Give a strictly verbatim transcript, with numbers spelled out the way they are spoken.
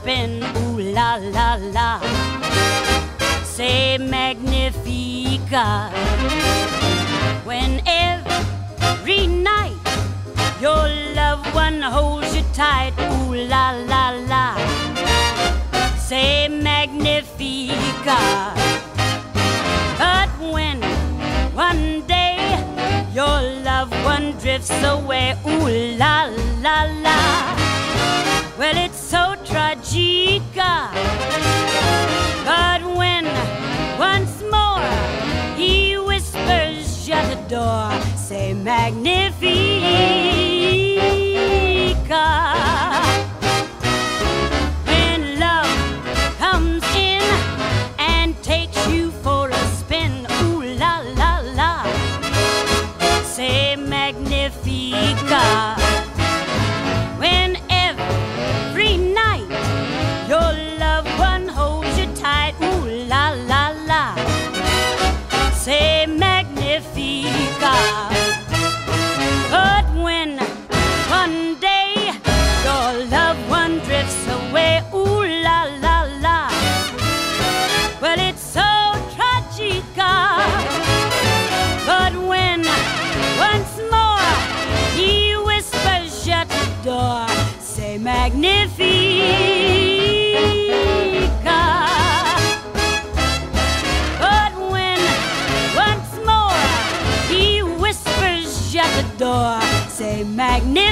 spin, ooh la la la. Say Magnifica. When every night your loved one holds you tight, ooh la la la. Say Magnifica. But when one day your loved one drifts away, ooh la la la. Well, it's so tragica. But when once more he whispers, shut the door, say Magnifica. When love comes in and takes you for a spin, ooh la la la, say Magnifica. When every night your loved one holds you tight, ooh la la la, say Magnifica. But when one day your loved one drifts away, ooh la la la, well, it's so tragica. But when once more he whispers, shut the door, say Magnifica. But when once more he whispers, shut the door, say Magnifica.